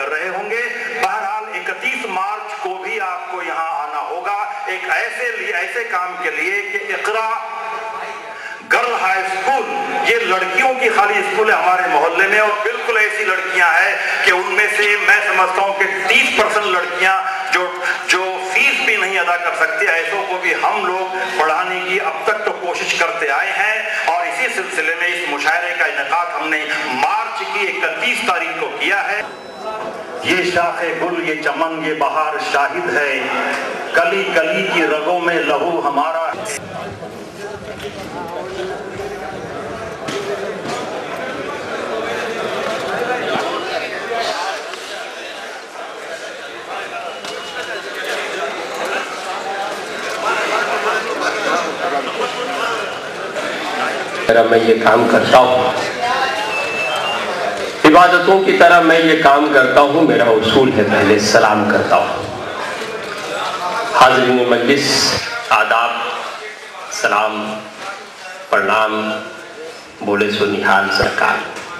कर रहे होंगे। बहरहाल 31 मार्च को भी आपको यहाँ आना होगा एक ऐसे काम के लिए कि इकरा गर्ल हाई स्कूल, ये लड़कियों की खाली स्कूल है हमारे मोहल्ले में, और बिल्कुल ऐसी लड़कियां हैं कि उनमें से मैं समझता हूं कि 30% लड़कियां जो फीस भी नहीं अदा कर सकती, ऐसों को भी हम लोग पढ़ाने की अब तक तो कोशिश करते आए हैं। और इसी सिलसिले में इस मुशायरे का इनेकाद हमने मार्च की 31 तारीख को किया है। ये शाखे गुल, ये चमन, ये बहार शाहिद है, कली कली की रगों में लहू हमारा। मैं ये काम करता हूँ, इबादतों की तरह मैं ये काम करता हूँ। मेरा उसूल है पहले सलाम करता हूँ। हाज़रीन मजलिस, आदाब, सलाम, प्रणाम, बोले सो निहाल सरकार।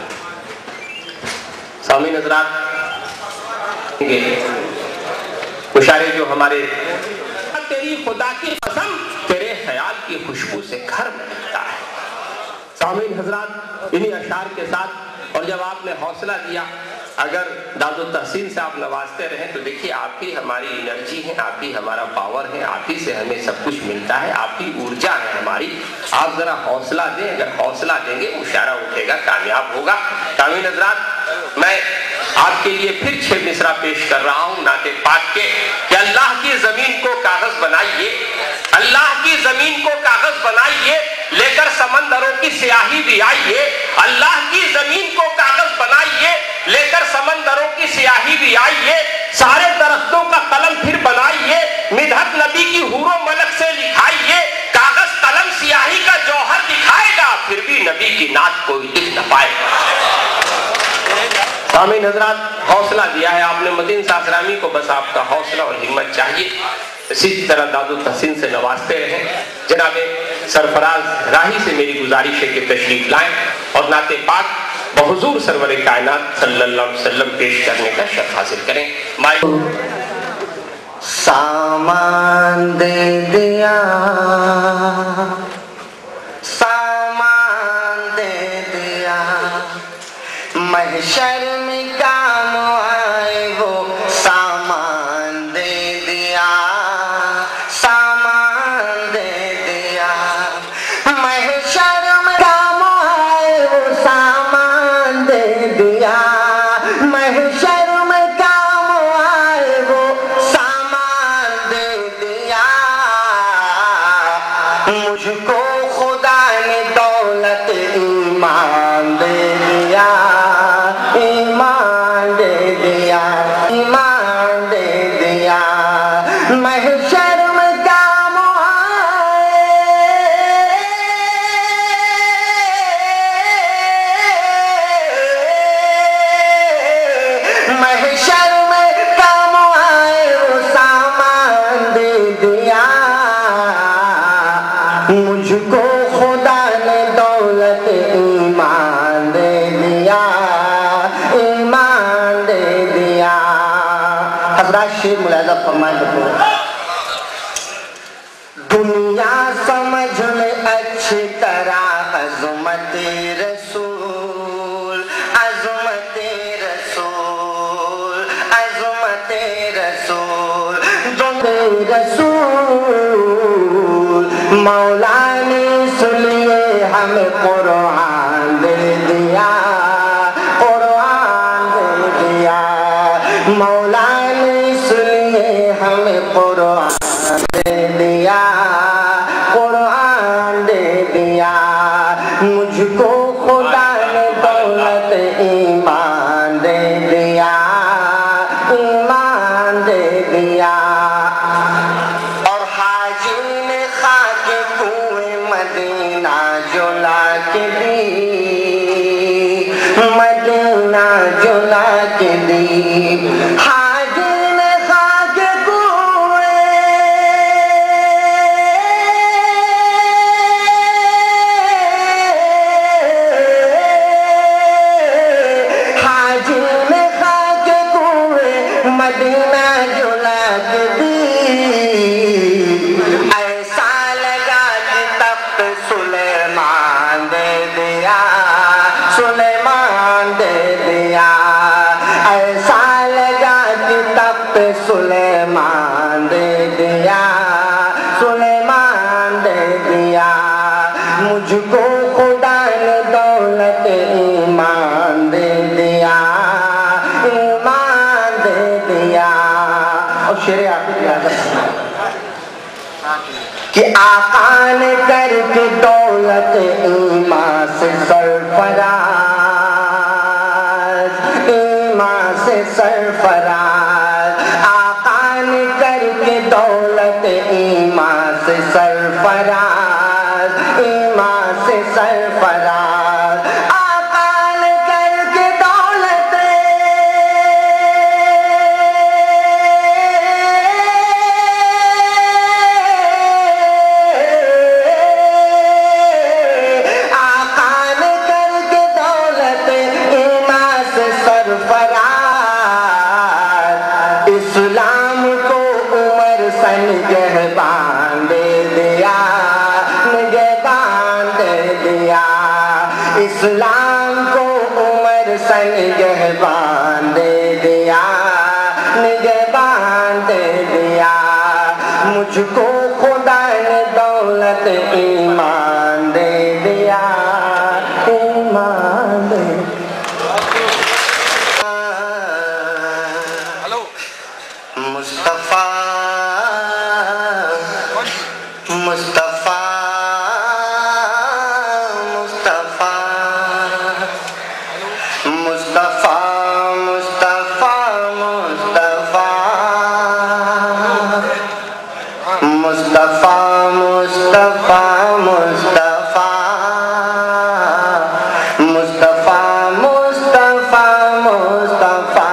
सामीन हज़रात, मुशारे जो हमारे तेरी खुदा की कसम तेरे ख्याल की खुशबू से घर में लगता है। सामीन हज़रात, इन्हीं अशार के साथ, और जब आपने हौसला दिया, अगर दादो तहसीन से आप नवाजते रहें तो देखिए आप ही हमारी एनर्जी है, आप ही हमारा पावर है, आप ही से हमें सब कुछ मिलता है, आप ही ऊर्जा है हमारी। आप जरा हौसला दें, अगर हौसला देंगे मुशारा उठेगा, कामयाब होगा। सामीन हज़रात, मैं आपके लिए फिर 6 मिसरा पेश कर रहा हूँ नाते पाक के कि अल्लाह की जमीन को कागज बनाइए, अल्लाह की जमीन को कागज बनाइए, लेकर समंदरों की स्याही भी आइए। अल्लाह की जमीन को कागज बनाइए, लेकर समंदरों की स्याही भी आइए। सारे दरख्तों का कलम फिर बनाइए, मिदहत नबी की हूरो मलक से लिखाइए। कागज कलम स्याही का जौहर दिखाएगा, फिर भी नबी की नात कोई लिख न पाएगा। सामीन हज़रात, हौसला दिया है आपने मदीन सासरामी को, बस आपका हौसला और हिम्मत चाहिए। इसी तरह दादो तहसीन से नवाजते रहें। जनाबे सरफराज राही से मेरी गुजारिश है कि तशरीफ लाएं और नाते पाक बहुजूर सरवर कायनात सल्लल्लाहु अलैहि वसल्लम पेश करने का शर्फ हासिल करें। सामान दे दिया, सामान दे दिया, महशर में काम आए वो सामान दे दिया, सामान दे दिया, महशर में काम आए वो सामान दे दिया, महशर में काम आए वो सामान दे दिया। मुझको खुदा ने दौलत ईमान दे दिया, ईमान दे दिया, ईमान दे दिया, महशर में काम आए, महशर में काम आए वो सामान दे दिया। मुझको खुदा ने दौलत ईमान दे दिया, ईमान दे दिया। हज़रात शेर मुलाज़ा फरमाए तो दुनिया समझ में अच्छी तरह अज़मत रसूल, अज़मत रसूल, अज़मत रसूल, रसूल। मौला ने सुनिए हमें कुरान दे दिया, कुरान दे दिया, मौला ने सुनिए हमें कुरान दे दिया, कुरान दे दिया। मुझको खुदा ने दौलत ईमान दे दिया, ईमान दे दिया। और हाजी ने खाके कुएं मदीना जुला के दी, मदीना जुला के दी। हाजी ने खाके कुएं, हाजी ने खाके कुएं मदीना जुलक दी, ऐसा लगा कि तख्त सुलेमान दे दिया, सुलेमान दे दिया। ऐसा लगा कि तख्त सुलेमान दे दिया, सुलेमान दे दिया। मुझको खुदा ने दौलत ईमान दे दिया, ईमान दे दिया। और शेर कि आका ने करके दौलत ईमान से सरफराज, ईमान से सरफराज। आका ने करके दौलत ईमान से सरफराज, ईमान से सरफराज। आका ने करके दौलत इस्लाम को उमर सन निगहबान दे दिया, निगहबान दे दिया। इस्लाम को उमर सन निगहबान दे दिया, निगहबान दे दिया। मुझको खुदा ने दौलत ईमान दे दिया, ईमान दे। मुस्तफा मुस्तफा मुस्तफा मुस्तफा मुस्तफा मुस्तफा मुस्तफा मुस्तफा मुस्तफा मुस्तफा मुस्तफा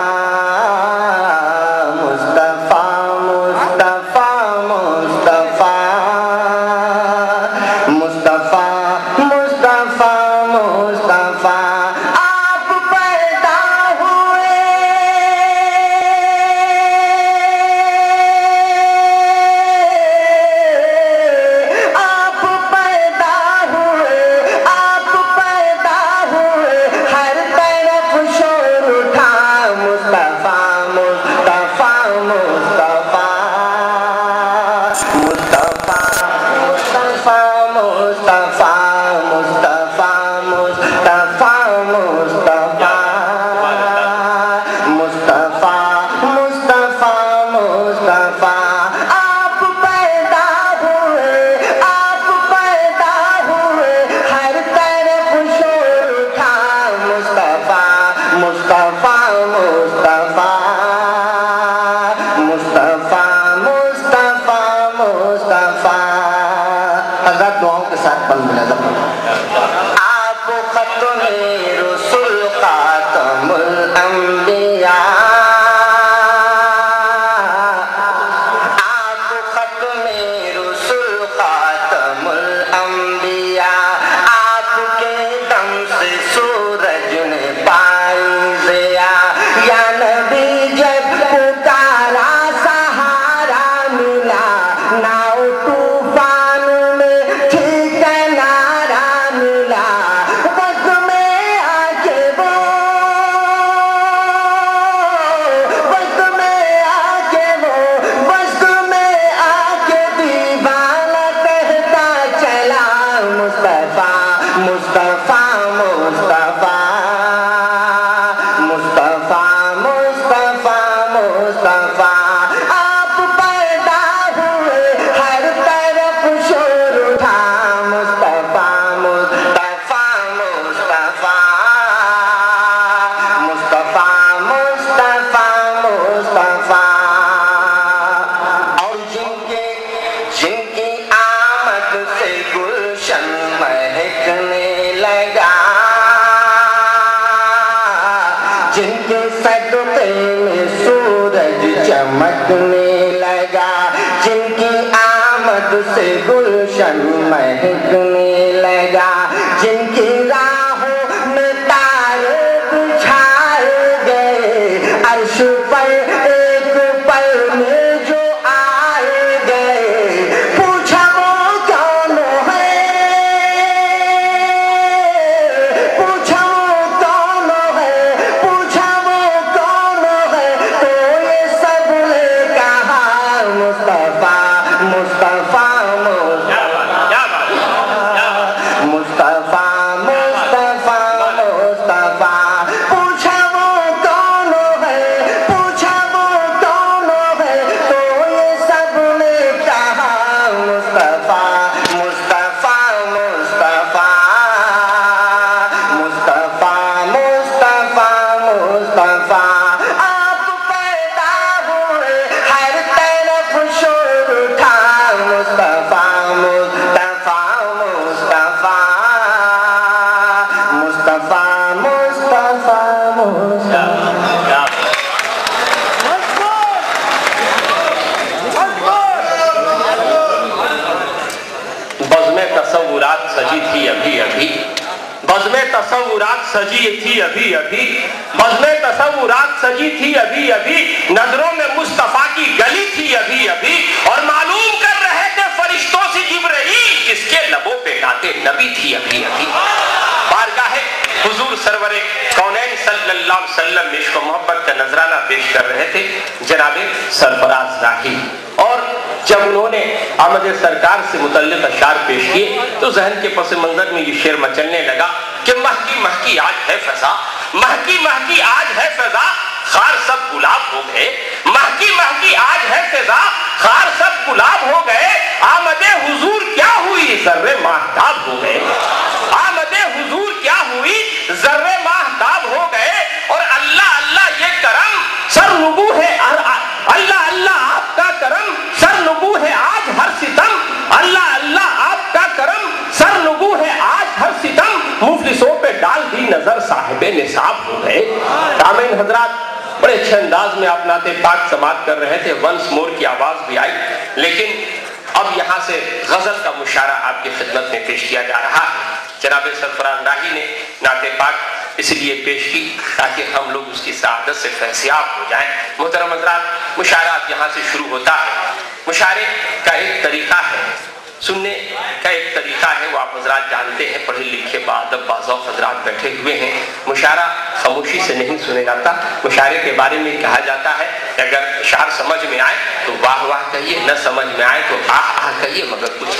चमकने लगा, जिनकी आमद से गुलशन महकने लगा, जिनकी राहों में तारे बिछाए गए, अर्श पर एक सजी थी अभी अभी, बज़्म तसव्वुरात सजी थी अभी अभी, नजरों में मुस्तफा की गली थी अभी अभी, और मालूम कर रहे थे फरिश्तों से जिब्रील जिसके लबों पे नाते नबी थी अभी अभी। बारगाहे हुजूर सरवरे कौनैन सल्लल्लाहु अलैहि वसल्लम में इश्क मोहब्बत का नजराना पेश कर रहे थे जनाबे सरफराज राही। और जब उन्होंने आमद सरकार से मुतल्लिक अशार पेश किए तो जहन के पस मंजर में ये शेर मचलने लगा कि महकी महकी आज है फजा, महकी महकी आज है फजा, खार सब गुलाब हो गए, महकी महकी आज है फजा, खार सब गुलाब हो गए, आमदे हुजूर क्या हुई जर्रे माहताब हो गए, आमदे हुजूर क्या हुई जर्रे माहताब हो गए। और अल्लाह अल्लाह ये करम सरनुगू है, अल्लाह अल्लाह आपका करम सरनुगू है आज हर सितम, अल्लाह अल्लाह आपका करम सरनुगू है आज हर सितम, मुफलिसों पे डाल दी नजर साहिबे निसाब हो गए। सामीन हजरात, बड़े अच्छे अंदाज में आप नाते पाक समात कर रहे थे, वंस मोर की आवाज भी आई, लेकिन अब यहाँ से गजल का मुशारा आपकी खिदमत में पेश किया जा रहा है। जनाब सरफराज राही ने नाते पाक इसलिए पेश की ताकि हम लोग उसकी सआदत से फैसियाब हो जाएं। मोहतरम हज़रात, मुशारा यहाँ से शुरू होता है। मुशारे का एक तरीका है, सुनने का एक तरीका है, वो आप हजरात जानते हैं, पढ़े लिखे बादब बाज़ौक़ हजरात बैठे हुए हैं। मुशारा खामोशी से नहीं सुने जाता। मुशारे के बारे में कहा जाता है कि अगर शार समझ में आए तो वाह वाह कहिए, न समझ में आए तो आह आह कहिए, मगर कुछ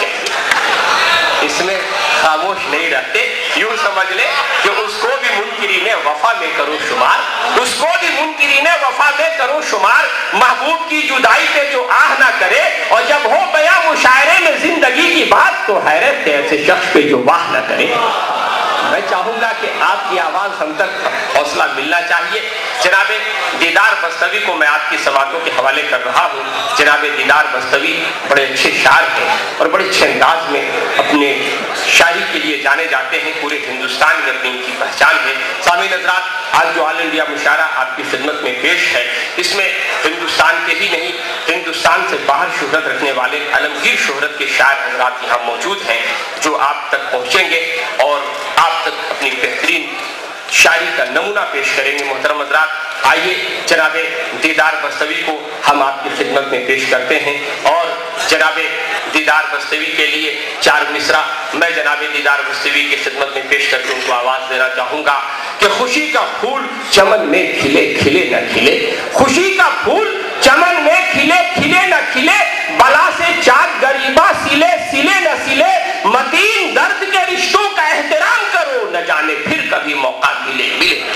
कहिए। इसमें खामोश नहीं रहते। यूं समझ ले कि उसको भी मुनकिरीने वफा में करो शुमार, उसको भी मुनकिरीने वफा में करो शुमार, महबूब की जुदाई पे जो आह ना करे, और जब हो बयां मुशायरे में जिंदगी की बात तो हैरत है ऐसे शख्स पे जो वाह ना करे। मैं चाहूंगा कि आपकी आवाज हम तक हौसला मिलना चाहिए। जनाबे दीदार बस्तवी को मैं आपकी समातों के हवाले कर रहा हूँ। जनाबे दीदार बस्तवी बड़े अच्छे शायर हैं और बड़े अच्छे अंदाज में अपने शायरी के लिए जाने जाते हैं। पूरे हिंदुस्तान में अपनी इनकी पहचान है। सामीन हज़रात, आज जो ऑल इंडिया मुशारा आपकी खिदमत में पेश है, इसमें हिंदुस्तान के ही नहीं, हिंदुस्तान से बाहर शोहरत रखने वाले आलमगीर शोहरत के शायर हज़रात यहाँ मौजूद हैं, जो आप तक पहुँचेंगे और आप तक अपनी बेहतरीन शायरी का नमूना पेश करेंगे। मोहतरम हज़रात, आइए जनाबे दीदार बस्तवी को हम आपकी खिदमत में पेश करते हैं। और जनाबे दीदार बस्तवी के लिए 4 मिसरा मैं जनाबे दीदार बस्तवी की खिदमत में पेश करके उनको आवाज देना चाहूंगा कि खुशी का फूल चमन में खिले खिले न खिले, खुशी का फूल चमन में खिले खिले न खिले, बला से चाक गरीबा सिले सिले न सिले, मतीन दर्द के रिश्तों का एहतराम करो, न जाने फिर कभी मौका मिले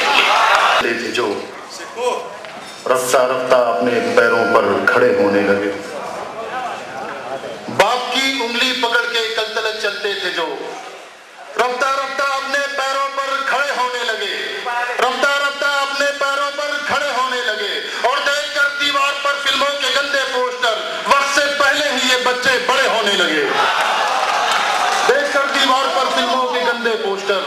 मिले। थे जो रफ्ता रफ्ता अपने पैरों पर खड़े होने लगे, बाप की उंगली पकड़ के कल तलक चलते थे जो रफ्ता रफ्ता अपने पैरों पर खड़े होने लगे, रफ्ता रफ्ता अपने पैरों पर खड़े होने लगे। और देखकर दीवार पर फिल्मों के गंदे पोस्टर, वक्त से पहले ही ये बच्चे बड़े होने लगे। देखकर दीवार पर फिल्मों के गंदे पोस्टर,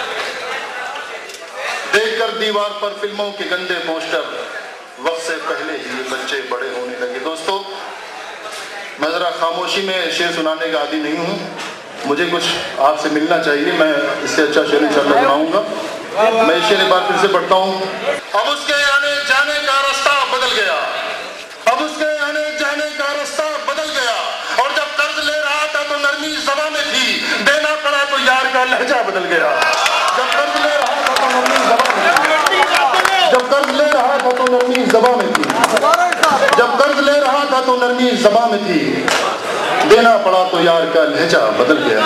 देखकर दीवार पर फिल्मों के गंदे पोस्टर, वक्त से पहले ही ये बच्चे बड़े होने लगे। दोस्तों, मैं जरा खामोशी में शेर सुनाने का आदी नहीं हूँ, मुझे कुछ आपसे मिलना चाहिए। मैं इससे अच्छा शेर इंशाअल्लाह बनाऊंगा। मैं इस शेर बार फिर से पढ़ता हूँ। अब उसके आने जाने का रास्ता बदल गया, अब उसके आने जाने का रास्ता बदल गया, और जब कर्ज ले रहा था तो नरमी ज़बां में थी, देना पड़ा तो यार का लहजा बदल गया। जब कर्ज ले रहा था तो नरमी ज़बां में थी, जब कर्ज ले रहा था तो नरमी ज़बां में थी, जब कर्ज ले रहा था तो नरमी ज़बां में थी, देना पड़ा तो यार का लहजा बदल गया।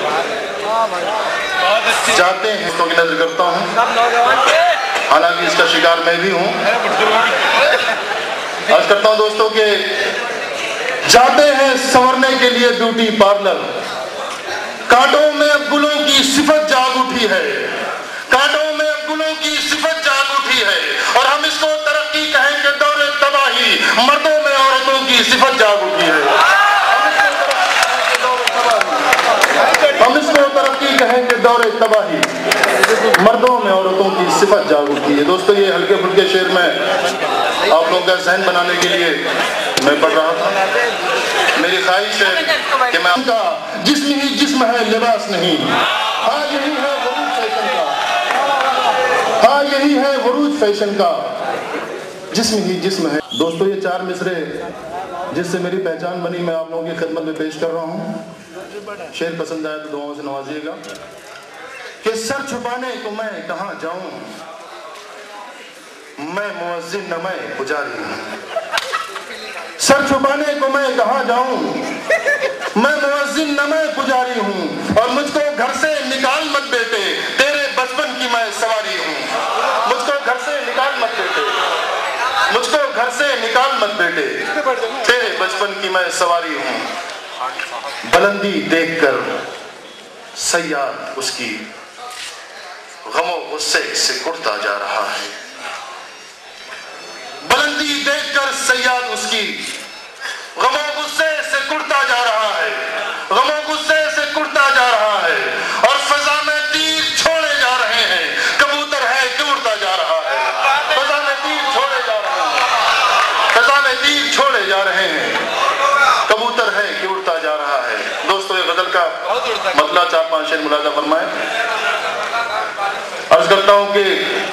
जाते हैं तो की नजर करता हूँ, हालांकि इसका शिकार मैं भी हूँ। अर्ज करता हूँ दोस्तों के जाते हैं संवरने के लिए ब्यूटी पार्लर, कांटों में अब गुलों की सिफत जाग उठी है, कांटों में अब गुलों की सिफत जाग उठी है, और हम इसको तरक्की कहें कि दौरे तबाही, मर्दों में औरतों की सिफत जाग उठी है। हम इसको तरक्की कहें कि दौरे तबाही, मर्दों में औरतों की सिफत जाग उठी है। दोस्तों, ये हल्के फुल्के शेर में आप लोगों का जहन बनाने के लिए मैं पढ़ रहा था। मेरी ख्वाहिश है कि मैं उनका जिस्म ही जिस्म है, लिबास नहीं, हाँ यही है वही फैशन का, यही है वरूज फैशन का, जिस्म ही जिस्म है। दोस्तों, ये 4 मिसरे जिससे मेरी पहचान बनी, मैं आप लोगों की खिदमत में पेश कर रहा हूँ। शेर पसंद आए तो दुआओं से नवाजिएगा। कि सर छुपाने को मैं कहाँ जाऊं, मैं मुअज्जिन न मैं पुजारी हूं। सर छुपाने को मैं कहाँ जाऊं, मैं मुअज्जिन न मैं पुजारी हूं। और मुझको घर से निकाल मत बेटे, तेरे बचपन की मैं सवारी हूं। मुझको घर से निकाल मत बेटे, मुझको घर से निकाल मत बेटे, तेरे बचपन की मैं सवारी हूं। बुलंदी देखकर सैयाद उसकी गमो गुस्से से कुड़ता जा रहा है। बुलंदी देखकर सैयाद उसकी गमो गुस्से से कुड़ता जा रहा है, गमो गुस्से से कुड़ता जा रहा है। और फजा में तीर छोड़े जा रहे हैं, कबूतर है कि उड़ता जा रहा है। फजा में तीर छोड़े जा रहे हैं, फजा में तीर छोड़े जा रहे हैं, कबूतर है कि उड़ता जा रहा है। दोस्तों, ये गजल का मतलब 4-5 शेर मुलाजा फरमाए। अर्ज करता हूं कि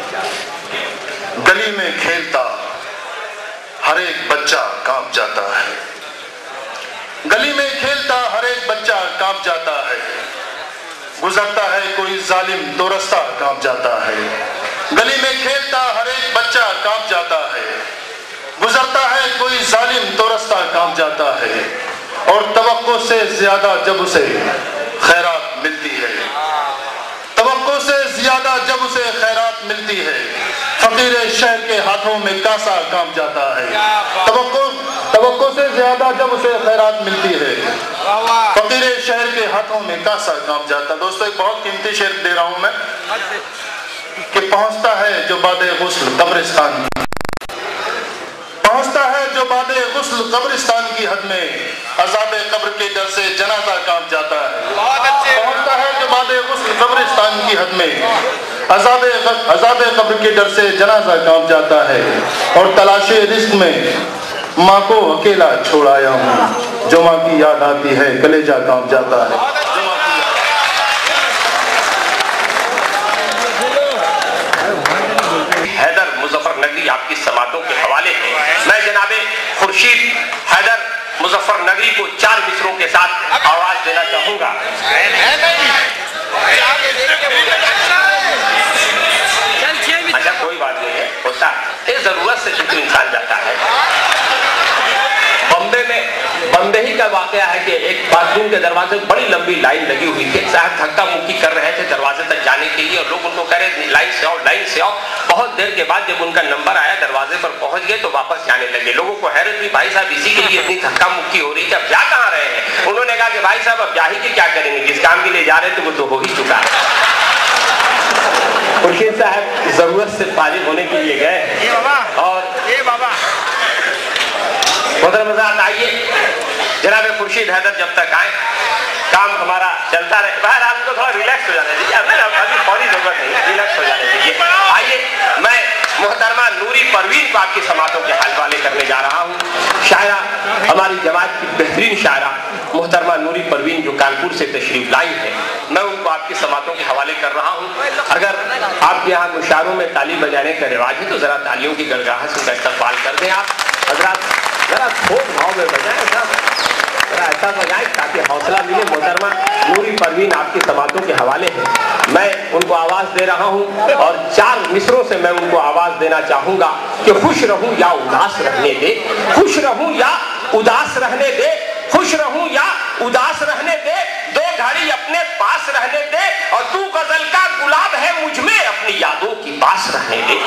गली में खेलता हर एक बच्चा कांप जाता है। गली में खेलता हर एक बच्चा कांप जाता है। गुजरता है कोई जालिम तो रास्ता कांप जाता है। गली में खेलता हर एक बच्चा कांप जाता है। गुजरता है कोई जालिम तो रास्ता कांप जाता है। और तवक्को से ज्यादा जब उसे खैरात मिलती है, तवक्को से ज्यादा जब उसे खैरात मिलती है, फकीर शहर के हाथों में कासा कांप जाता है। तवक्को से ज्यादा जब उसे खैरात मिलती है, फकीर शहर के हाथों में कासा कांप जाता है। दोस्तों, एक बहुत कीमती शेर दे रहा हूं मैं कि पहुंचता है जो बादे गुस्ल कब्रिस्तान, पहुंचता है जो बादे गुस्ल कब्रिस्तान की हद में, अज़ाबे कब्र के डर से जनाजा कांप जाता है। पहुंचता है जो बादे गुस्ल कब्रिस्तान की हद में, अज़ाबे कब्र के डर से जनाजा कांप जाता है। और तलाशे रिस्क में माँ को अकेला छोड़ आया हूँ, जो माँ की याद आती है कलेजा कांप जाता है। हैदर मुजफ्फरनगरी आपकी समातों के हवाले है। मैं जनाबे खुर्शीद हैदर मुजफ्फरनगरी को 4 मिसरों के साथ आवाज देना चाहूंगा। अच्छा, कोई बात नहीं है, होता है, जरूरत से चूंकि इंसान जाता है। बम्बे ही का वाकया है कि एक बाथरूम के दरवाजे में बड़ी लंबी लाइन लगी हुई थी। साहब धक्का मुक्की कर रहे थे दरवाजे तक जाने के लिए और लोग उनको कह रहे लाइन से आओ, लाइन से आओ। बहुत देर के बाद जब उनका नंबर आया, दरवाजे पर पहुंच गए तो वापस जाने लगे। लोगों को हैरत हुई, भाई साहब इसी के लिए इतनी धक्का मुक्की हो रही है, अब जा कहाँ रहे हैं? उन्होंने कहा कि भाई साहब अब जा ही के क्या करेंगे, जिस काम के लिए जा रहे थे वो तो हो ही चुका है। खुर्शीद साहब जरूरत से फारिग होने के लिए गए और मुहतरम आइए जनाब खुर्शीद हैदर जब तक आए, काम हमारा चलता रहे। बाहर आपको थोड़ा रिलैक्स हो जाने दीजिए, अभी फौरी जरूरत नहीं, रिलैक्स हो जाने दीजिए। आइए, मैं मोहतरमा नूरी परवीन को आपकी समातों के हवाले करने जा रहा हूँ। शायरा, हमारी जमात की बेहतरीन शायरा मोहतरमा नूरी परवीन जो कानपुर से तशरीफ लाई है, मैं उनको आपकी समातों के हवाले कर रहा हूँ। अगर आपके यहाँ मुशारों में ताली बजाने का रिवाज है तो जरा तालियों की गड़गड़ाहट से उनका इस्तकबाल कर दें। आप हजरात जरा थोक भाव में बजाएं, जरा ऐसा बजाएं ताकि हौसला मिले। मोहतरमा नूरी परवीन आपकी समातों के हवाले है, मैं उनको आवाज दे रहा हूँ और 4 मिसरों से मैं उनको आवाज देना चाहूंगा कि खुश रहूं या उदास रहने दे, खुश रहूं या उदास रहने दे, खुश रहूं या उदास रहने दे, 2 घड़ी अपने पास रहने दे, और तू गजल का गुलाब है मुझ में, अपनी यादों की पास रहने दे।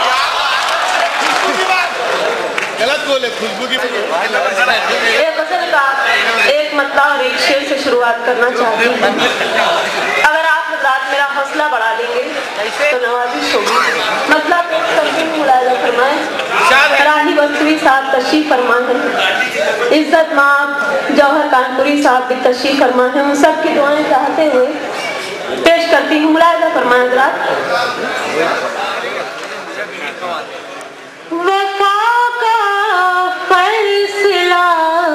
गलत बोले, खुशबू की ये गजल का एक मतलब और एक शेर से शुरुआत करना चाहती हूँ। अगर आप हज़रात मेरा हौसला बढ़ा देंगे तो नवाजिश होगी। मतलब मुलाजा फरमाए, राही बख्तरी साहब तशरीफ फरमा है, इज्जत माँ जौहर कानपुरी साहब भी तशरीफ फरमा है। उन सब की दुआएं चाहते हुए पेश करती हूँ। मुलाजा फरमाए हज़रात। फैसला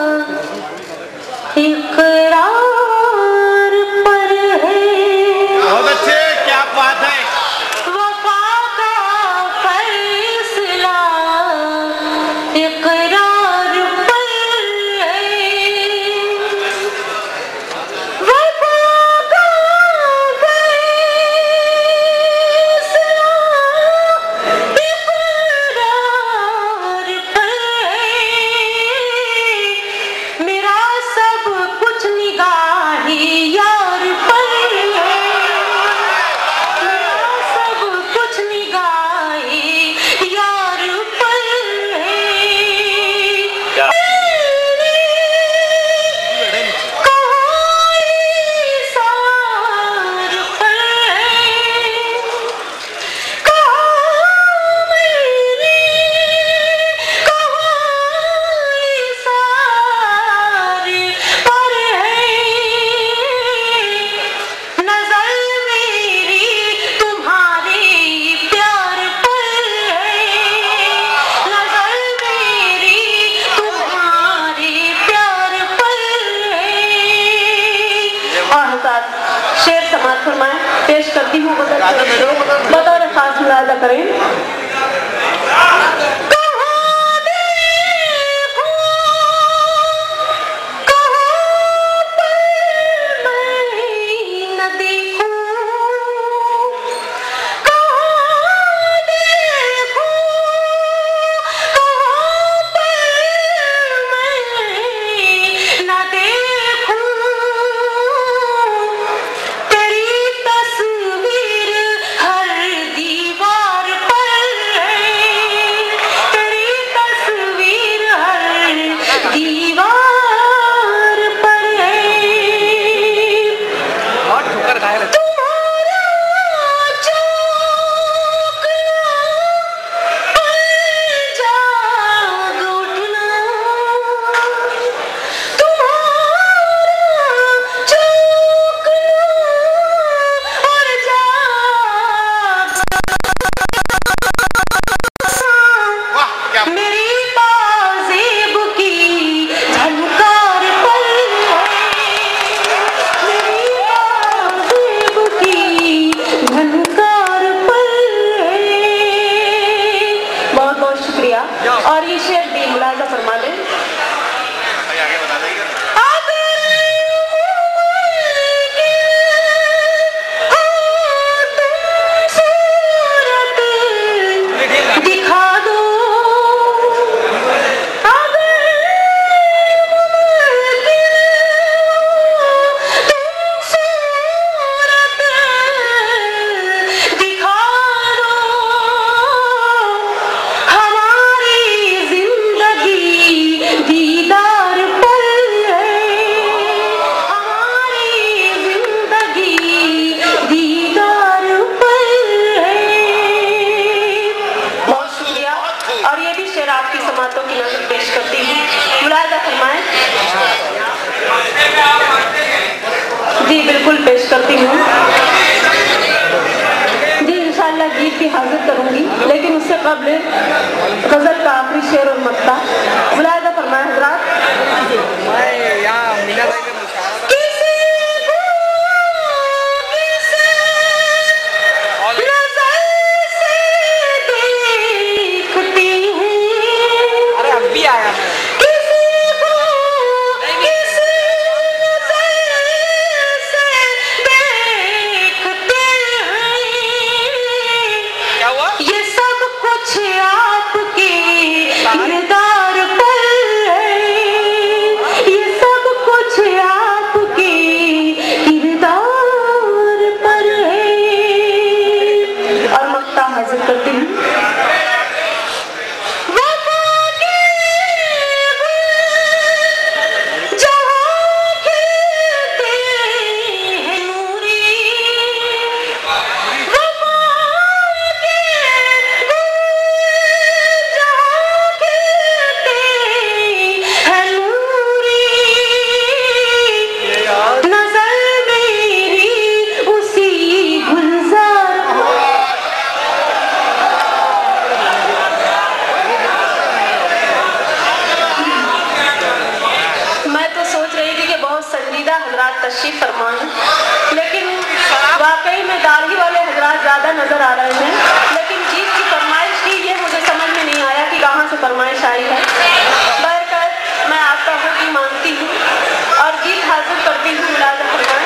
इकरार पर है। बहुत अच्छे, क्या बात है। वफा का करती हूँ बतौर खास मुलाजा करें। और ये शेर भी मुलाजा फरमा लें। दिखा दो आपकी समातों की नजर पेश करती हूँ, मुलाजा फरमाएं। जी बिल्कुल पेश करती हूँ जी, इंशाअल्लाह गीत भी हाजिर करूंगी, लेकिन उससे कबल गजल का आखिरी शेर और मक्ता मुलाजा फरमाएं हजरात। ये सब कुछ आपके किरदार पर है, ये सब कुछ आपके किरदार पर है। और मक्ता हाजिर करती हूँ। तशरीफ फरमाएं, लेकिन वाकई में दाढ़ी वाले हजरात ज्यादा नजर आ रहे हैं, लेकिन गीत की फरमाइश की ये मुझे समझ में नहीं आया कि कहाँ से फरमाइश आई है। बहरकत मैं आपका हुक्म मानती हूँ और गीत हाजिर करती हूँ, मुलाजा फरमाएं।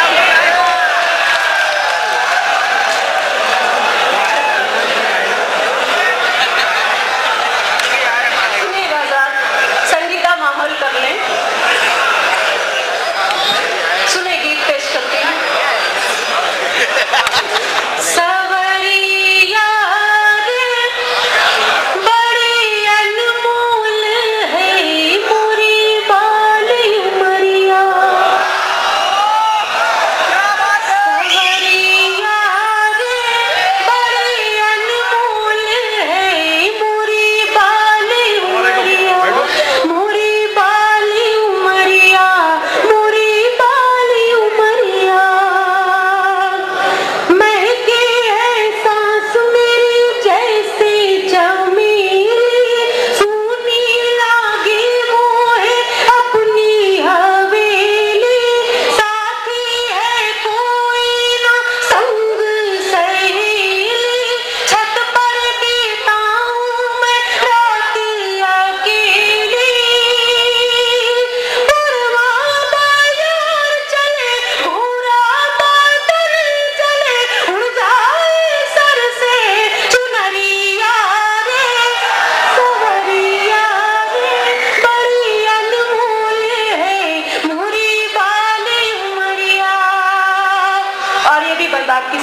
सुनिएगा हजरात, संगीता माहौल कर लें। सुने गीत पेश करते हैं। सवरिया रे बड़ी अनमोल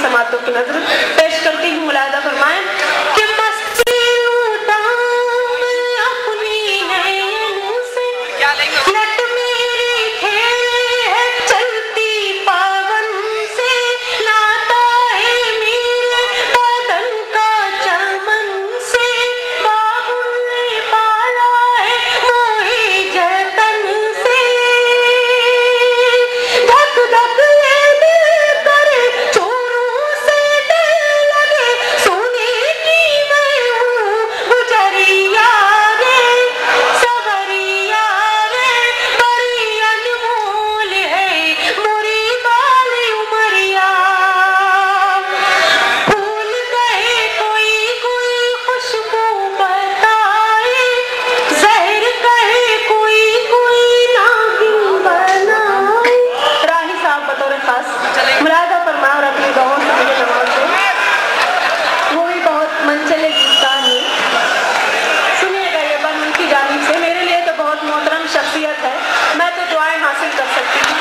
समातों की नजर पेश करती हूँ। मुलाहिदा फरमाएं कि मस्ती लूटा मैं अपनी नैन से, लट मेरी खेले है चलती पावन से, नाता है मेरे बदन का चमन से, बाबुल ने पाला है मोहे जतन से, धक धक ये दिल करे चोरों से डर लगे, सोने की मैं हूँ गुजरिया रे, सवरिया रे, बड़ी अनमोल है मोरी बाली उमरिया। फूल कहे कोई कोई खुशबू बताए, जहर कहे कोई कोई नागिन बनाए। राही साहब बतौर खास मुलाहिदा फरमाया और अपनी गाँव से मुझे नवाज दो। वो भी बहुत मनचले गीतकार हैं, सुनिएगा ये बन उनकी जानिब से। मेरे लिए तो बहुत मोहतरम शख्सियत है, मैं तो दुआएं हासिल कर सकती हूँ।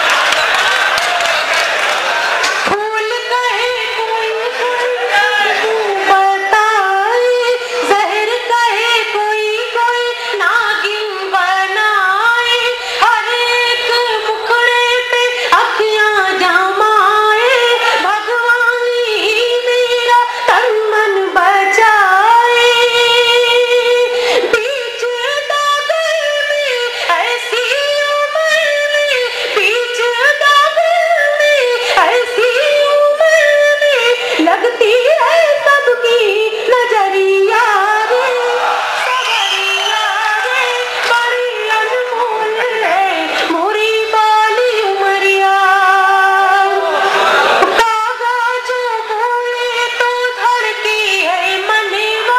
फूल कहे कोई कोई बताए, जहर कहे कोई कोई नागिन बनाए, हर एक मुखड़े पे अखियां जमाए, भगवान ही मेरा तन मन बचाए। बीच दागल में ऐसी उम्र में, बीच दागल में ऐसी उम्र में, लगती है सबकी नजरिया रे, सवरिया रे, बड़ी अनमोल है मोरी बाली उमरिया। कागा जो बोले तो धड़की है मनवा,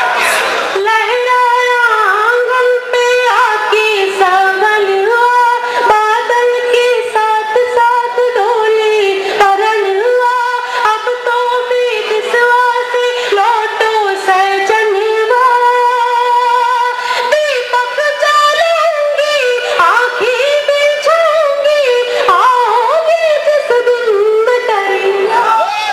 लहराया आंगन पे आके सवलवा, बादल के साथ साथ डोले परनवा, अब तो बेदिसवा से लौटो सजनवा, दीपक जलाऊंगी आँखें बिछाऊंगी, आओगे जिस दिन मटरिया।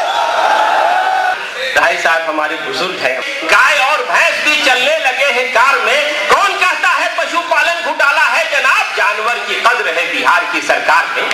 भाई साहब हमारे बुजुर्ग हैं। गाय और भैंस भी चलने लगे हैं कार में, कौन कहता है पशुपालन घोटाला है जनाब, जानवर की कद्र है बिहार की सरकार में।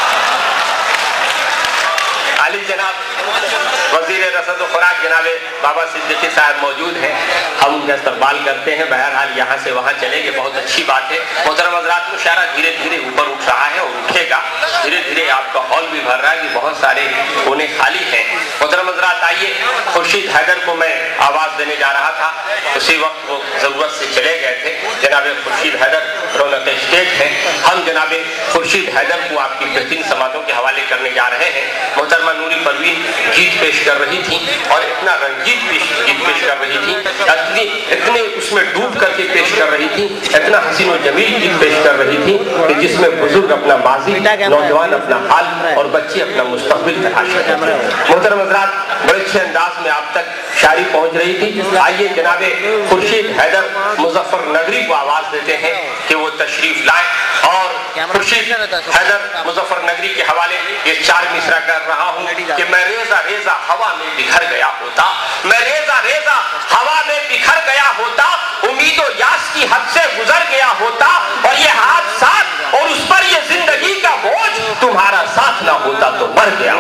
आली जनाब वजीर रसद व खुराक जनाब बाबा सिद्दीकी साहब मौजूद हैं, हम उनका इस्तकबाल करते हैं। बहरहाल यहाँ से वहाँ चलेंगे, बहुत अच्छी बात है। मोहतरम हज़रात, मुशायरा धीरे धीरे ऊपर उठ रहा है और उठेगा, धीरे धीरे आपका हॉल भी भर रहा है कि बहुत सारे कोने खाली हैं। मोहतरम हज़रात, आइए, खुर्शीद हैदर को मैं आवाज़ देने जा रहा था, उसी वक्त वो ज़रूरत से चले गए थे। जनाब खुर्शीद हैदर रौनक स्टेज है, हम जनाब खुर्शीद हैदर को आपकी बेहतरीन समातों के हवाले करने जा रहे हैं। मोहतरमा नूरी परवीन गीत पेश कर रही थी और इतना रंगीत गीत पेश कर रही थी, इतने उसमें डूब करके पेश कर रही थी, इतना हसीन और जमील गीत पेश कर रही थी कि जिसमें बुजुर्ग अपना माजी, नौजवान अपना हाल और बच्चे अपना मुस्तकबिल तलाश रहे थे। मोहतरम हज़रात, बड़े अच्छे अंदाज में आप तक शायरी पहुंच रही थी। आइए जनाबे खुर्शीद हैदर मुजफ्फर नगरी को आवाज देते हैं कि वो तशरीफ लाए और खुर्शीद हैदर मुजफ्फर नगरी के हवाले ये 4 मिसरा कर रहा हूँ कि मैं रेजा रेजा हवा में बिखर गया होता, मैं रेजा रेजा हवा में बिखर गया होता, उम्मीदों यास की हद से गुजर गया होता, और ये हाथ साथ और उस पर ये जिंदगी का बोझ तुम्हारा साथ ना होता तो मर गया।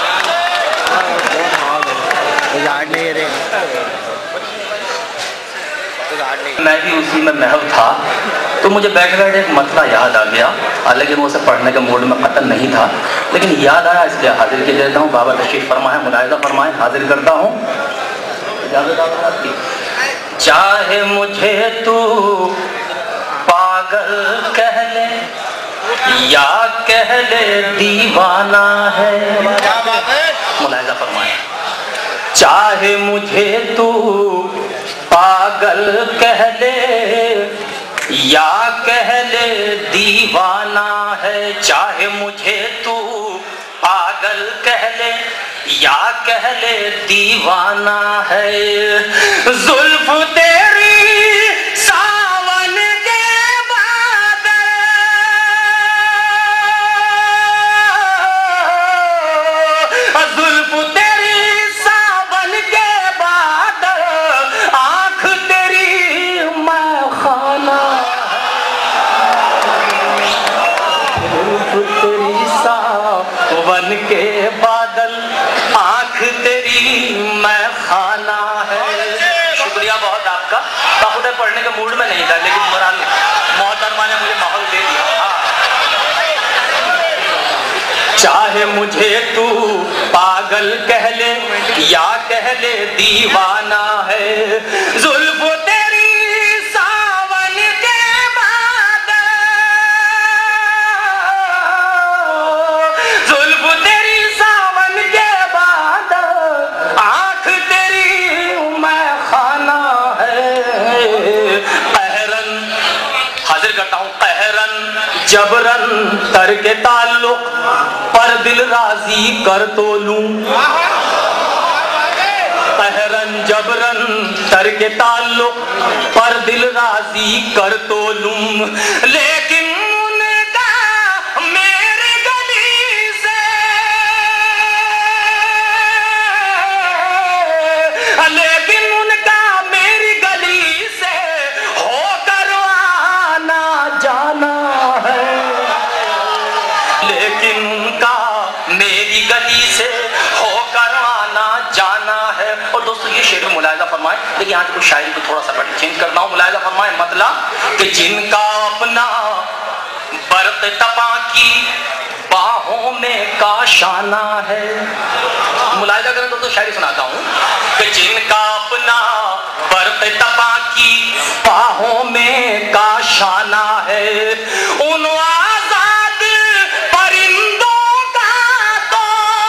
मैं भी उसी में महव था, तो मुझे बैठ बैठ एक मतला याद आ गया, हालांकि मैं उसे पढ़ने के मूड में कतन नहीं था, लेकिन याद आया इसलिए हाजिर किया देता हूँ। बाबा तशरीफ फरमाए, मुलाहिजा फरमाए, हाजिर करता हूँ। चाहे मुझे तू पागल कह ले या कह ले दीवाना है, मुलाहिजा फरमाए। चाहे मुझे तू पागल कह ले या कह ले दीवाना है, चाहे मुझे तू पागल कह ले या कह ले दीवाना है, जुल्फ तेरी सावन के बादल, जुल्फ तेरी सावन के बादल, आंख तेरी मैं खाना है। शुक्रिया बहुत आपका। बाखुदा पढ़ने के मूड में नहीं था, लेकिन बहरहाल मोहतरमा ने मुझे माहौल दे दिया। चाहे मुझे तू पागल कह ले या कह ले दीवाना है, जुल्फ तेरी सावन के बादल, जुल्फ तेरी सावन के बादल, आंख तेरी मैं खाना है। कहरन हाजिर करता हूँ, कहरन जबरन तरके ताल्लुक, पर दिल राजी कर तो लूं। कहरन जबरन तरके ताल्लुक, पर दिल राजी कर तो लूं। लेकिन उनका मेरी गली से, लेकिन उनका मेरी गली से होकर आना जाना है। लेकिन उनका मेरी गली से होकर आना जाना है। और दोस्तों ये शेर मुलाहिजा फरमाए, लेकिन यहाँ कुछ शायरी को थोड़ा सा चेंज करना हूँ। मुलाहिजा फरमाए मतलब कि जिनका अपना बर्त तपा की बाहों में काशाना है। मुलाहिजा करें तो शायरी सुनाता हूँ कि जिनका अपना बर्त तपा की बाहों में काशाना है, उन आजाद परिंदों का तो,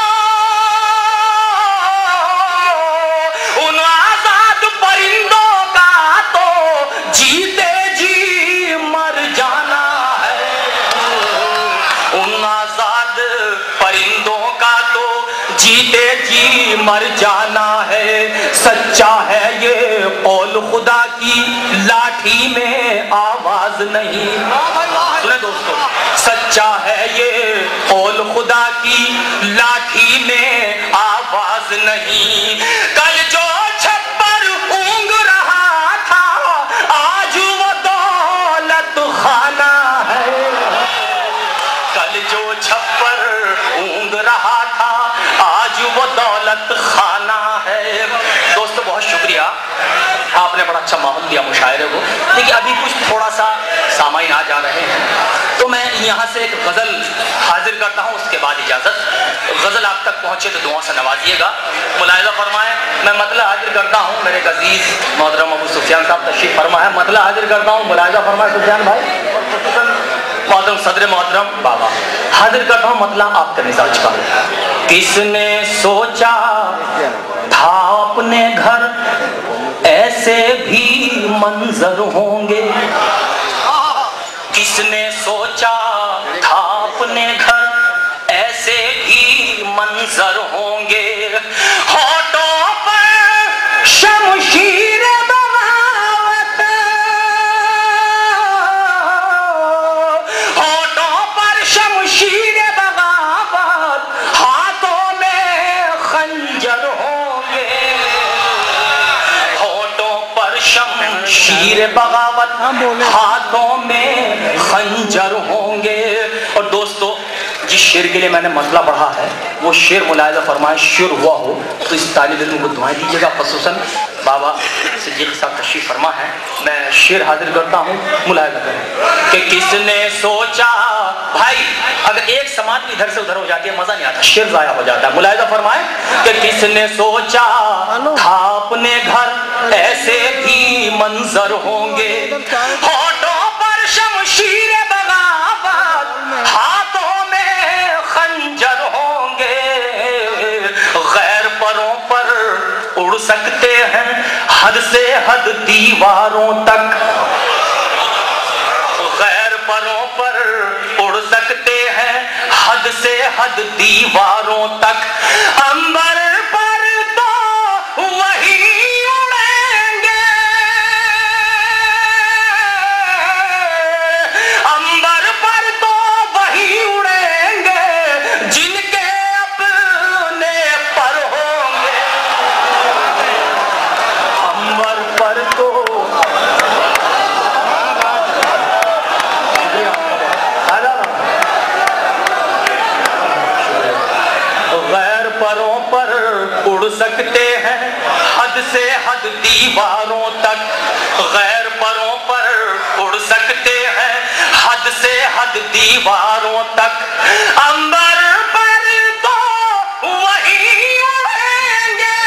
उन आजाद परिंदों का तो जीते जी मर जाना है। उन आजाद परिंदों का तो जीते जी मर जाना है। सच्चा है ये कौल खुदा की, लाठी में आवाज नहीं। सुने दोस्तों, सच्चा है ये कौल खुदा की, लाठी में आवाज नहीं। कल जो छप्पर ऊंग रहा था, आज वो दौलत खाना है। कल जो छप्पर ऊंग रहा था, आज वो दौलत खाना है। दोस्तों बहुत शुक्रिया, आपने बड़ा अच्छा माहौल दिया मुशायरे को। देखिए अभी कुछ थोड़ा सा सामाइन आ जा रहे हैं, तो मैं यहाँ से एक गज़ल हाजिर करता हूँ, उसके बाद इजाज़त। गज़ल आप तक पहुँचे तो दुआ से नवाजिएगा। मुलाहिज़ा फरमाएं, मैं मतला हाजिर करता हूँ। मेरे अजीज़ मोहतरम अबू सुफियान साहब तशरीफ़ फरमा है, मतला हाजिर करता हूँ। मुलाहिज़ा फरमाएं सुफियान भाई, मोहतरम सदर मोहतरम बाबा, हाजिर करता हूँ मतला आपके मिजाज का। किसने सोचा था अपने घर ऐसे भी मंजर होंगे, किसने सोचा था अपने घर ऐसे भी मंजर होंगे। होठों पर शमशीर बगावत, होठों पर शमशीर बगावत, हाथों में खंजर होंगे। होठों पर शमशीर बगावत, हाथों में खंजर होंगे। और दोस्तों जिस शेर के लिए मैंने मसला पढ़ा है वो शेर मुलाहिज़ा फरमाए शुरू हुआ हो तो इस तालिब इल्म को दुआएं दीजिएगा। ख़ुसूसन बाबा सिद्दीक़ साहब तशरीफ़ फरमा है, मैं शेर हाजिर करता हूँ। मुलाहिज़ा करें कि किसने सोचा, भाई अगर एक समाज भी इधर से उधर हो जाती है मज़ा नहीं आता, शेर ज़ाया हो जाता है। मुलाहिज़ा फरमाए कि किसने सोचा था अपने घर ऐसे भी मंजर होंगे। होठों पर शमशीर बगावत, हाथों में खंजर होंगे। गैर परों पर उड़ सकते हैं हद से हद दीवारों तक, गैर परों पर उड़ सकते हैं हद से हद दीवारों तक। अंबर पर तो वही उड़ेंगे, अंबर पर तो वही उड़ेंगे जिनके अपने पर होंगे। अंबर पर तो दीवारों तक, गैर परों पर उड़ सकते हैं हद से हद दीवारों तक। अंबर पर तो वही उड़ेंगे,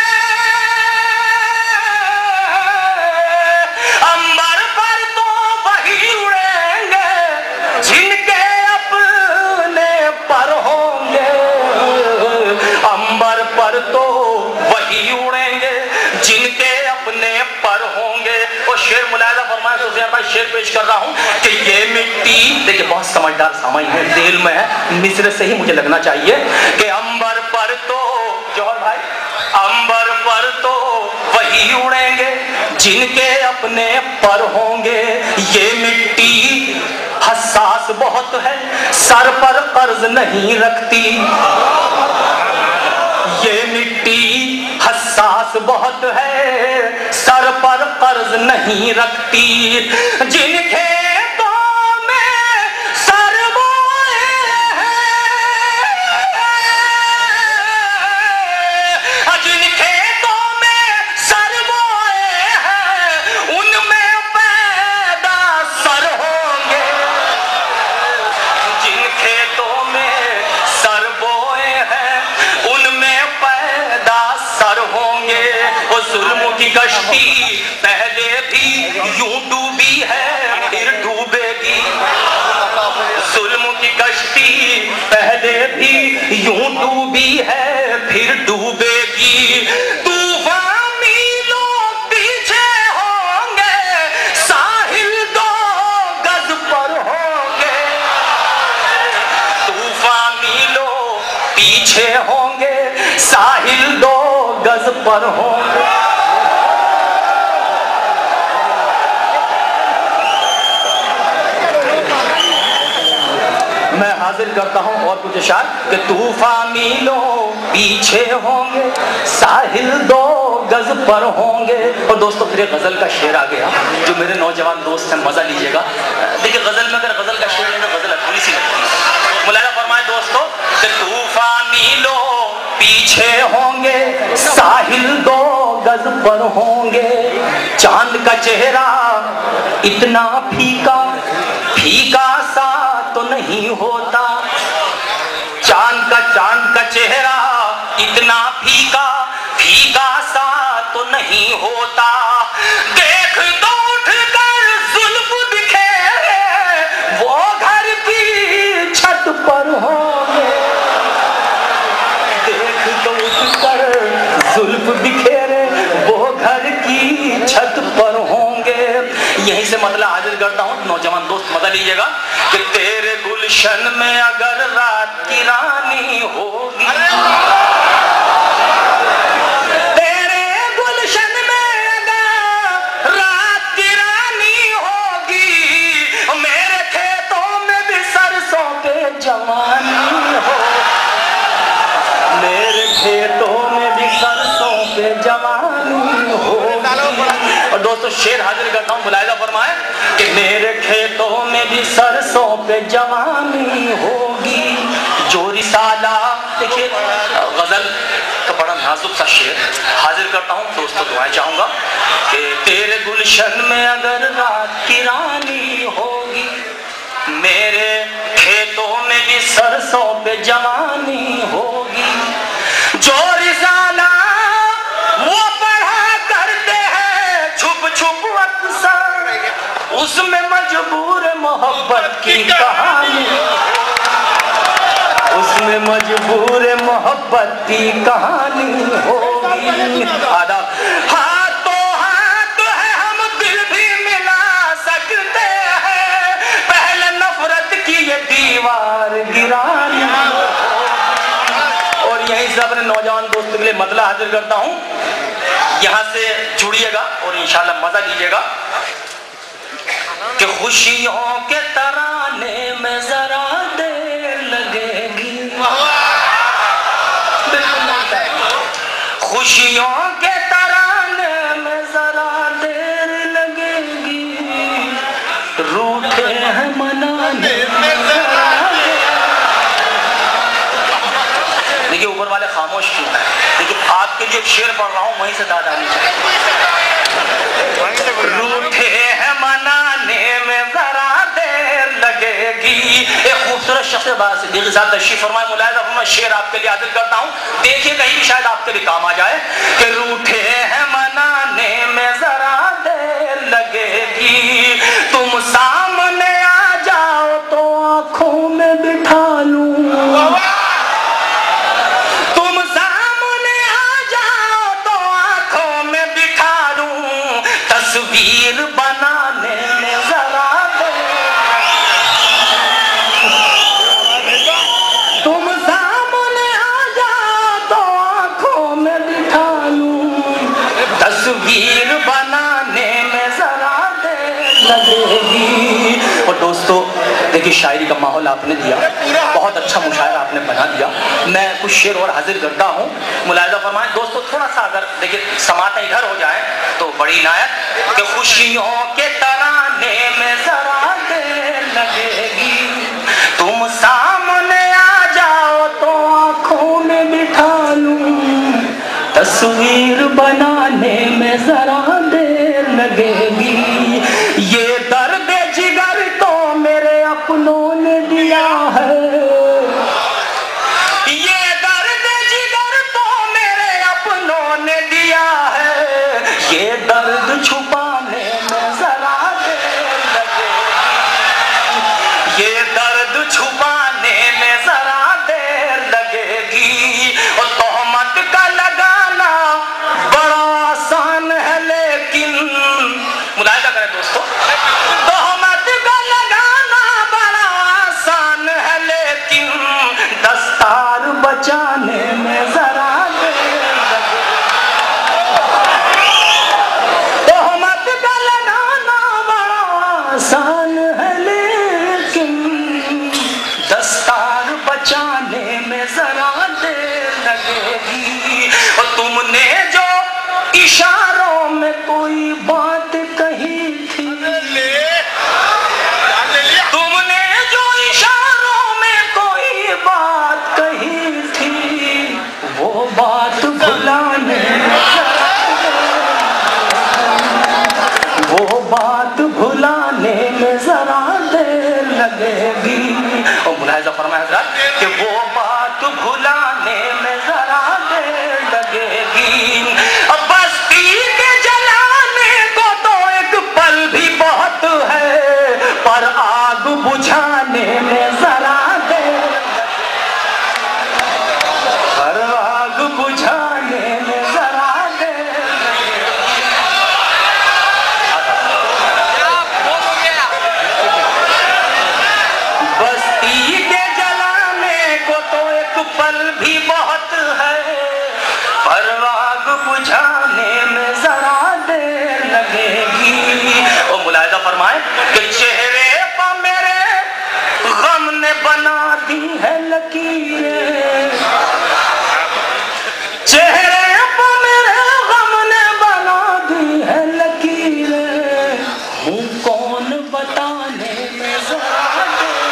अंबर पर तो वही उड़ेंगे जिनके अपने पर होंगे। अंबर पर तो वही उड़ेंगे जिनके अपने पर होंगे। और शेर मुलायदा फरमाया सुफियान भाई, शेर पेश कर रहा हूं कि ये मिट्टी, देखिए बहुत समझदार सामाई है, दिल में है, मिस्र से ही मुझे लगना चाहिए कि अंबर पर तो, जौहर भाई, अंबर पर तो वही उड़ेंगे जिनके अपने पर होंगे। ये मिट्टी हसास बहुत है, सर पर कर्ज नहीं रखती। ये मिट्टी हसास बहुत है, सर पर कर्ज नहीं रखती। जिन खेतों में सर बोए हैं, जिन खेतों में सर बोए हैं, उनमें पैदा सर होंगे। जिन खेतों में सर बोए हैं, उनमें पैदा सर होंगे। वो जुल्म की कश्ती पहले भी यूं डूबी है, फिर डूबेगी। जुल्म की कश्ती पहले भी यूं डूबी है, फिर डूबेगी। तूफान मीलों पीछे होंगे, साहिल 2 गज पर होंगे। तूफान मीलों पीछे होंगे, साहिल 2 गज पर होंगे। मैं हाजिर करता हूं और कुछ इशार कि तूफान मीलों पीछे होंगे, साहिल 2 गज पर होंगे। और दोस्तों फिर एक गजल का शेर आ गया, जो मेरे नौजवान दोस्त हैं, मजा लीजिएगा। देखिए गजल में अगर गजल का शेर है तो गजल अधूरी सी लगती है। मुलायदा फरमाए दोस्तों कि तूफान मीलों पीछे होंगे, साहिल 2 गज पर होंगे। चांद का चेहरा इतना फीका, फीका सा तो नहीं होता। चांद का चेहरा इतना फीका, फीका सा तो नहीं होता। देख तो उठकर जुल्फ बिखेरे, वो घर की छत पर होंगे। देख तो उठकर जुल्फ बिखेरे, वो घर की छत पर होंगे। यहीं से मतलब हाजिर करता हूँ, नौजवान दोस्त मजा लीजिएगा कि तेरे गुलशन में अगर रात की रानी होगी, तेरे गुलशन में अगर रात की रानी होगी, मेरे खेतों में भी सरसों पे जवानी हो, मेरे खेतों में भी सरसों पे जवानी हो। और दोस्तों शेर हाजिर करता हूँ, मुलायदा फरमाए कि मेरे खेतों में भी सरसों पे जवानी होगी। जो रिसाला, देखिए गजल का बड़ा नाजुक सा शेर हाजिर करता हूँ दोस्तों, दुआएं चाहूंगा कि तेरे गुलशन में अगर रात की रानी होगी, मेरे खेतों में भी सरसों पे जवानी होगी। जो रिसाला वो पढ़ा करते हैं छुप छुप अक्सर, उसमें मजबूर मोहब्बत की कहानी, उसमें मजबूर मोहब्बत की कहानी होगी। आदाब। हाथों हाथ है हम दिल भी मिला सकते हैं, पहले नफरत की ये दीवार गिरानी। और यहीं से अपने नौजवान दोस्तों के लिए मतलब हाजिर करता हूं, यहां से जुड़िएगा और इंशाल्लाह मजा लीजिएगा कि खुशियों के तराने में जरा देर लगेगी, खुशियों के तराने में जरा देर लगेगी, रूठे हैं मनाने में जरा। देखिए ऊपर वाले खामोश क्यों है, देखिए आपके लिए शेर पढ़ रहा हूं, वहीं से दाद आनी चाहिए। रूठे हैं मनाने में जरा देर लगेगी। एक खूबसूरत शख्स सिद्दीकी साहब तशरीफ फरमाए, मुलाहिजा फरमाए, शेर आपके लिए हाजिर करता हूँ, देखिए कहीं भी शायद आपके लिए काम आ जाए कि रूठे हैं मनाने में जरा देर लगेगी, तुम सामने आ जाओ तो आंखों में बिठा लूं, तुम सामने आ जाओ तो आंखों में बिठा लूं, तस्वीर बनाने में जरा देर, तुम सामने आ जाओ तो आंखों में बिठा लूं, तस्वीर बनाने में जरा देर लगेगी। और दोस्तों देखिए, शायरी का माहौल आपने दिया, बहुत अच्छा मुशायरा आपने बना दिया। मैं कुछ शेर और हाजिर करता हूँ, मुलाहिजा फरमाएं। दोस्तों थोड़ा सा अगर देखिए समाते इधर हो जाए तो बड़ी इनायत कि खुशियों के तराने में जरा देर लगेगी, तुम सामने आ जाओ तो आंखों में बिठा लूं, तस्वीर बनाने में जरा देर लगेगी। ये दर्द जिगर तो मेरे अपनों ने दिया है, ये दर्द जिगर तो मेरे अपनों ने दिया है, ये दर्द छुपाने में जरा देर लगेगी, ये दर्द छुपाने में जरा देर लगेगी। और तोहमत का लगाना बड़ा आसान है लेकिन, मुलाहिजा करें दोस्तों, तोहमत का लगाना बड़ा आसान है लेकिन, दस्तार बचाने में जरा देर लगेगी, तोहमत का लगाना बड़ा आसान है लेकिन, दस्तार बचाने में जरा देर लगेगी। और तुमने जो इशारों में कोई बात कही थी, तुमने जो इशारों में कोई बात कही थी, वो बात भुलाने में जरा देर, वो बात भुलाने में जरा देर लगेगी। और मुलाहिजा फरमाया हज़रात कि वो बात भुलाने में जरा देर लगेगी। अब बस्ती के जलाने को तो एक पल भी बहुत है, पर आग बुझाने में जरा देर, पर आग बुझाने में जरा देर बस्ती के जलाने को तो एक पल भी बहुत है, पर आग बुझाने में जरा देर लगेगी। और मुलाहिजा फरमाए कि चेहरे पर मेरे गम ने बना दी है लकीरें, चेहरे पर मेरे गम ने बना दी है लकीरें, हूँ कौन बताने में जरा देर,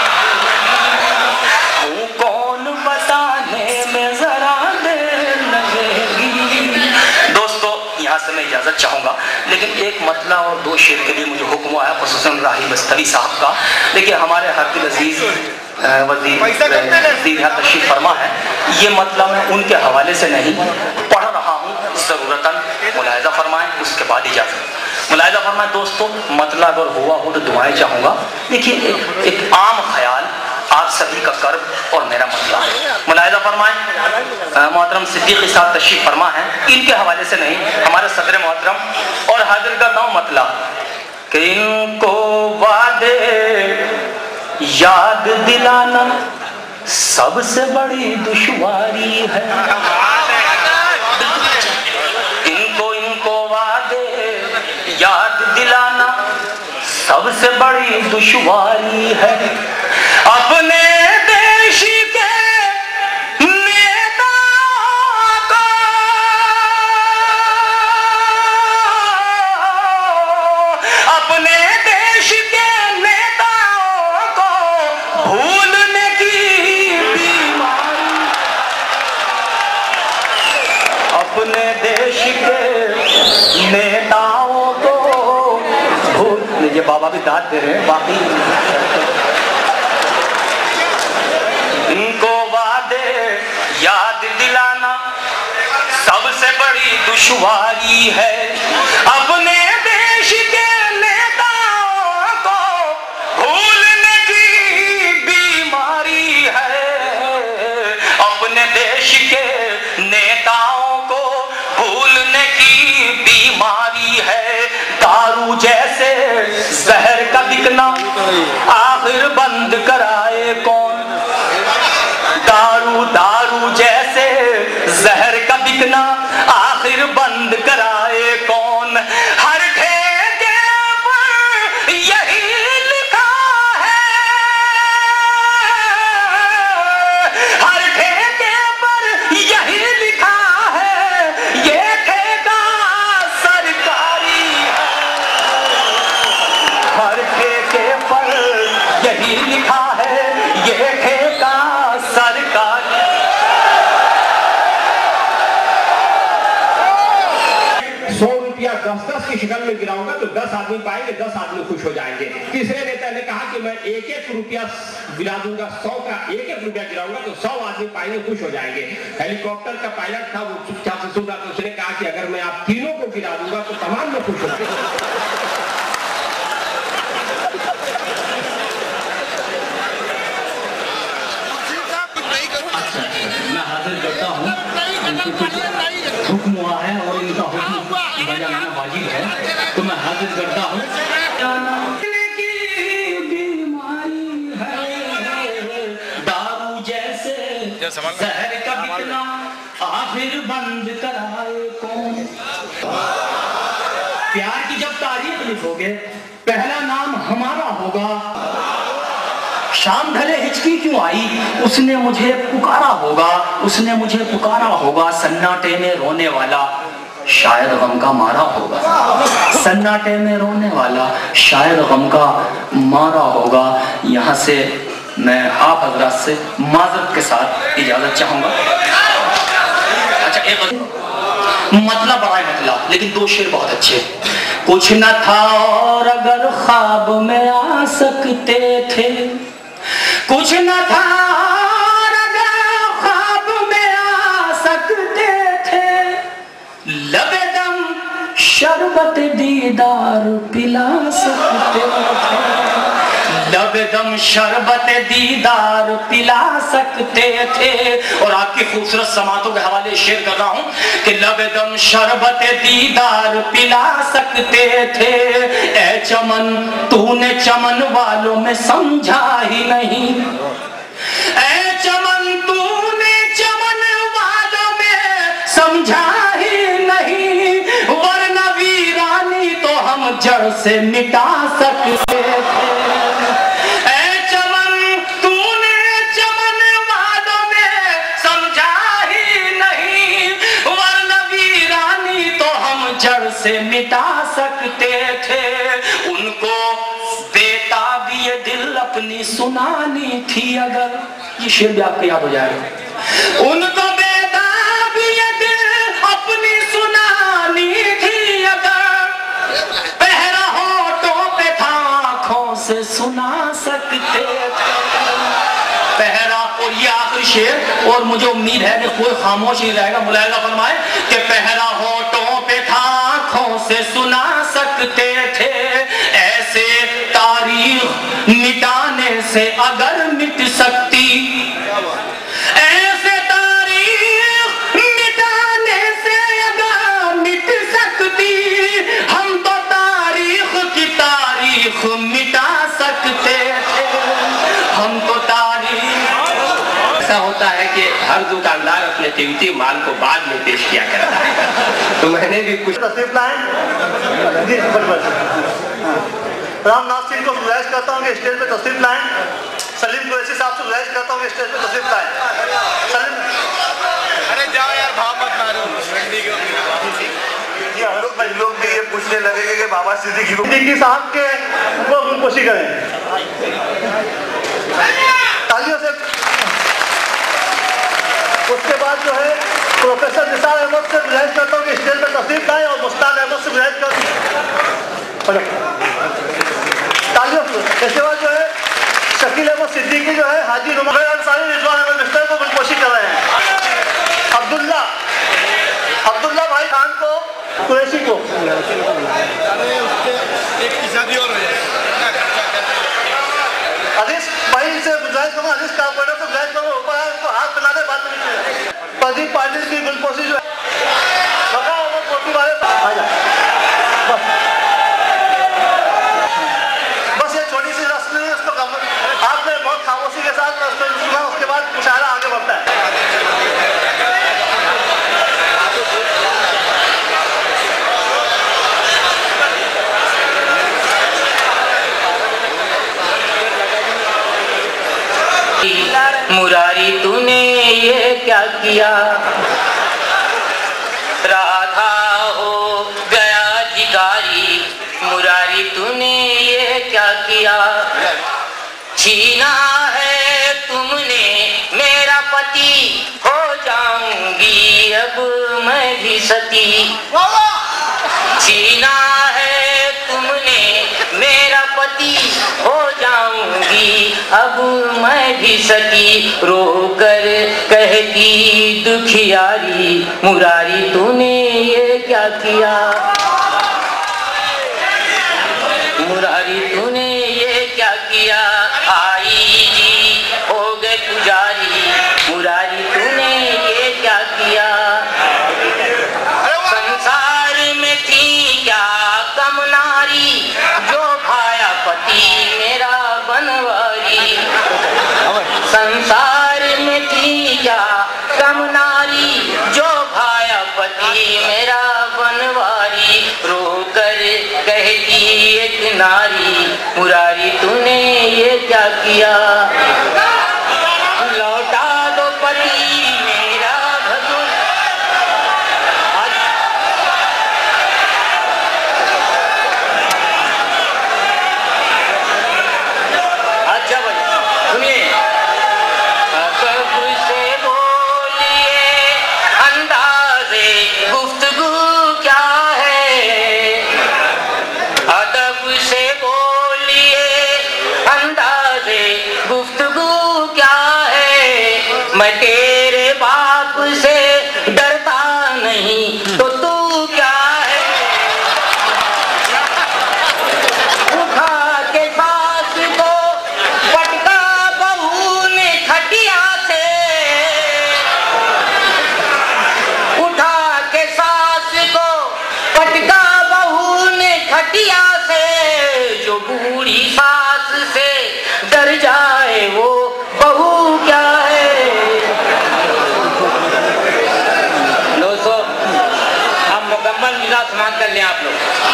हूँ कौन बताने में जरा देर लगेगी। दोस्तों यहाँ से मैं इजाजत चाहूंगा, लेकिन एक मतला और दो शेर के लिए मुझे हुक्म आया खुसूसन राही बस्तवी साहब का। देखिए हमारे हरदिल अजीज वज़ीर तशरीफ फरमा है, ये मतला मैं उनके हवाले से नहीं पढ़ रहा हूँ ज़रूरतन, मुलाहिजा फरमाएं, उसके बाद इजाजत। मुलाहिजा फरमाएं दोस्तों, मतला अगर हुआ हो तो दुआएं चाहूँगा। देखिए एक आम ख्याल आप सभी का कर्ब और मेरा मतला, मुलाहिजा फरमाएं। मोहतरम सिद्दीकी साहब तशरीफ फरमा है, इनके हवाले से नहीं, हमारे सदर मोहतरम, और हाजिर करता हूँ मतला कि इनको वादे याद दिलाना सबसे बड़ी दुश्वारी है, इनको वादे याद दिलाना सबसे बड़ी दुश्वारी है। अपने देश के नेताओं को अपने देश के नेताओं को भूलने की बीमारी, अपने देश के नेताओं बाबा भी दाद दे रहे हैं बाकी। इनको वादे याद दिलाना सबसे बड़ी दुश्वारी है। अपने देश के नेताओं को भूलने की बीमारी है। अपने देश के नेताओं को भूलने की बीमारी है। दारू जैसे जहर का बिकना आखिर बंद कराए कौन। दारू दारू जैसे जहर का बिकना आखिर बंद कराए कौन। हर ठेके पर यही लिखा है, हर ठेके पर यही लिखा है, ये ठेका सरकारी है। हर ठेके पर यही लिखा है, ये ठेका सरकारी। 100 रुपया 10-10 की शक्ल में गिराऊंगा तो 10 आदमी पाएंगे, 10 आदमी खुश हो जाएंगे। तीसरे नेता ने कहा कि मैं 1-1 रुपया गिरा दूंगा, 100 का 1-1 रुपया गिराऊंगा तो 100 आदमी पाएंगे, खुश हो जाएंगे। हेलीकॉप्टर का पायलट था, वो चुपचाप से सुन रहा था। उसने कहा कि अगर मैं आप तीनों को गिरा दूंगा तो तमाम लोग खुश हो जाएंगे। मैं हाजिर करता हूँ, हुक्म हुआ है और इनका हुक्म बजाना वाजिब है, तो मैं हाजिर करता हूँ। दारू जैसे जहर का बिकना आखिर बंद कराए कौन। प्यार की जब तारीफ लिखोगे पहला नाम हमारा होगा। शाम ढले हिचकी क्यों आई, उसने मुझे पुकारा होगा, उसने मुझे पुकारा होगा। सन्नाटे में रोने वाला शायद गम का मारा होगा। सन्नाटे में रोने वाला शायद गम का मारा होगा। यहाँ से मैं आप हजरात से माजरत के साथ इजाजत चाहूंगा। अच्छा, एक मतलब बड़ा मतलब, लेकिन 2 शेर बहुत अच्छे। कुछ न था और अगर ख्वाब में आ सकते थे, कुछ न था और अगर ख्वाब में आ सकते थे, लबे दम शरबत दीदार पिला सकते थे। लबे दम शरबत दीदार पिला सकते थे। और आपकी खूबसूरत समातों के हवाले शेयर कर रहा हूं कि लबे दम शरबत दीदार पिला सकते थे। ए चमन तूने चमन वालों में समझा ही नहीं, ए चमन तूने चमन वालों में समझा ही नहीं, वरना वीरानी तो हम जड़ से मिटा सकते थे। से मिटा सकते थे। उनको बेताबी ये दिल अपनी सुनानी थी अगर, ये शेर भी आपको याद हो जाएगा। उनको बेताबी ये दिल अपनी सुनानी थी अगर, पहरा होठों पे था आंखों से सुना सकते थे। पहरा, और ये आखिरी शेर, और मुझे उम्मीद है कि कोई खामोश नहीं रहेगा, मुलाहिजा फरमाए कि पहरा होठों पे था से सुना सकते थे। ऐसे तारीख मिटाने से अगर मिट सकती, ऐसे तारीख मिटाने से अगर मिट सकती, हम तो तारीख की तारीख मिटा सकते थे। हम तो तारीख। ऐसा होता है कि हर दुकानदार अपने कीमती माल को बाद में पेश किया करता है, तो मैंने भी कुछ तस्वीर लाएं। रामनाथ सिंह को गुजारिश करता हूँ कि स्टेज पे तस्वीर लाएं। सलीम कुरैशी साहब से गुजारिश करता हूँ कि स्टेज पे तस्वीर लाएं। सलीम, अरे जाओ यार, भाव मत मारो। लोग भी ये पूछने लगेंगे कि बाबा सिद्दीकी साहब के वो खुशी करें तालियों से। उसके बाद जो है प्रोफेसर निसार अहमद से गुजारिश करता हूँ कि स्टेज पर तस्वीर लाएं और मुस्ताक अहमद से गुजारिश करता हूँ इसके बाद जो है शकील अहमद सिद्दीकी जो है हाजी नुमान अंसारी रिजवान अहमद मिस्टर को गुलपोशी कर रहे हैं। अब्दुल्ला भाई खान को कुरैशी को अजीज भाई से गुजारिश करूँगा, अजीज कारपोरेटर से गुजारिश करूँगा ऊपर है उनको हाथ मिला दे बाद में नीचे। प्रदीप पाटिल की गुलपोशी जो है पोटी वाले आ जाए। बस ये छोटी सी रस्म है, उसको आपने बहुत खामोशी के साथ सुना, उसके बाद मुशायरा आगे बढ़ता है। मुरारी तूने ये क्या किया, राधा हो गया भिखारी, मुरारी तूने ये क्या किया, छीना है तुमने मेरा पति, हो जाऊंगी अब मैं भी सती, छीना है तुमने मेरा पति, हो जाऊंगी अब मैं भी सती, रोकर कहती दुखियारी, मुरारी तूने ये क्या किया, मुरारी तूने ये क्या किया, आई जी हो गए पुजारी, मुरारी तूने ये क्या किया, संसार में थी क्या कम नारी, जो भाया पति मेरा बनवारी, संसार में थी क्या कम नारी, जो भाया पति मेरा बनवारी, रोकर कहती एक नारी, मुरारी तूने ये क्या किया, लौटा दो पति मेरा भगवान। अच्छा भाई सुनिए, कब से बोलिए अंदाज़े गुफ्तगू क्या है, अदब से बोलिए अंदाज़े गुफ्तगू क्या है, मैं तेरे बाप से डरता नहीं तो तू क्या है, उठा के सास को पटका बहू ने खटिया से, उठा के सास को पटका बहू ने खटिया से, जो बूढ़ी सास से डर जाए वो बहू क्या है। दोस्तों अब मुकम्मल मिजाज समाप्त कर लें आप लोग।